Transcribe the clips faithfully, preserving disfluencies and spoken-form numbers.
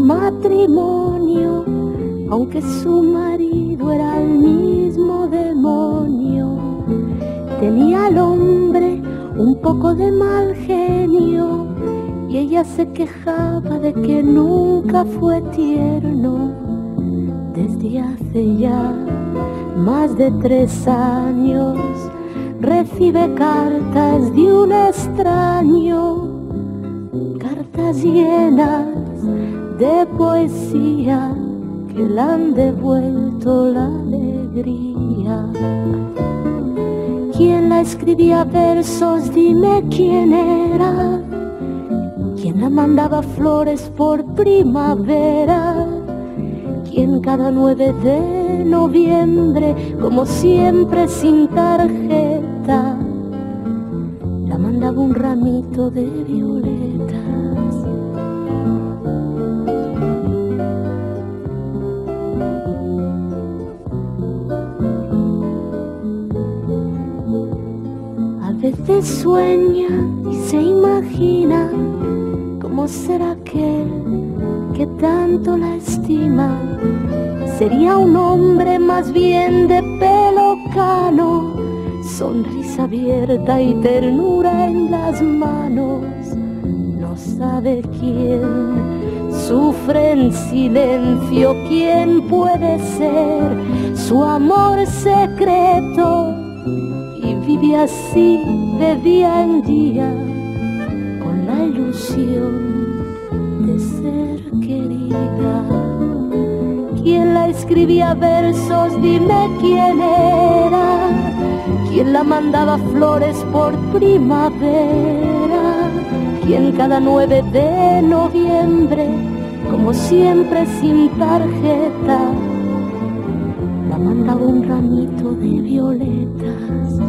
matrimonio, aunque su marido era el mismo demonio. Tenía al hombre un poco de mal genio y ella se quejaba de que nunca fue tierno. Desde hace ya más de tres años recibe cartas de un extraño, cartas llenas de poesía que le han devuelto la alegría. ¿Quién la escribía versos? Dime quién era. ¿Quién la mandaba flores por primavera? ¿Quién cada nueve de noviembre, como siempre sin tarjeta, la mandaba un ramito de violetas? A veces sueña y se imagina cómo será aquel que tanto la estima. Sería un hombre más bien de pelo cano, sonrisa abierta y ternura en las manos. No sabe quién sufre en silencio, quién puede ser su amor secreto. Y vive así de día en día con la ilusión de ser querida. ¿Quién la escribía versos? Dime quién era. ¿Quién la mandaba flores por primavera? ¿Quién cada nueve de noviembre, como siempre sin tarjeta, la mandaba un ramito de violetas?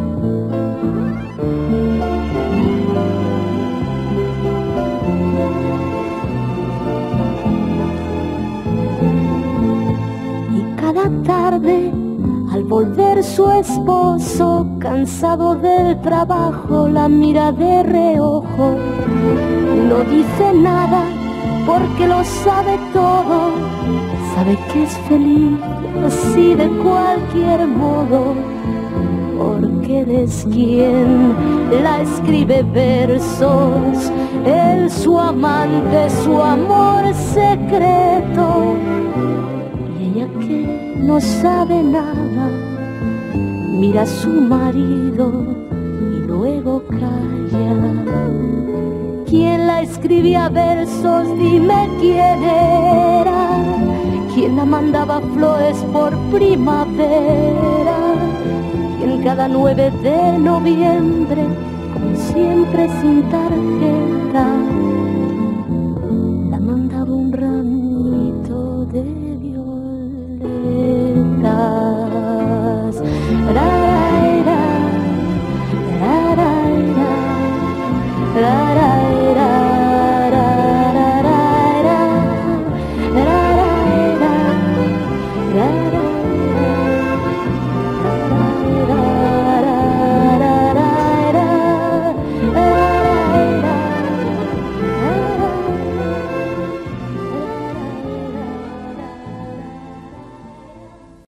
Cada tarde, al volver su esposo, cansado del trabajo, la mira de reojo. No dice nada porque lo sabe todo. Sabe que es feliz así de cualquier modo, porque él es quien la escribe versos. Él, su amante, su amor secreto. Ella que no sabe nada, mira a su marido y luego calla. ¿Quién la escribía versos? Dime quién era. ¿Quién la mandaba flores por primavera? ¿Quién cada nueve de noviembre, como siempre sin tarjeta, la mandaba un ramo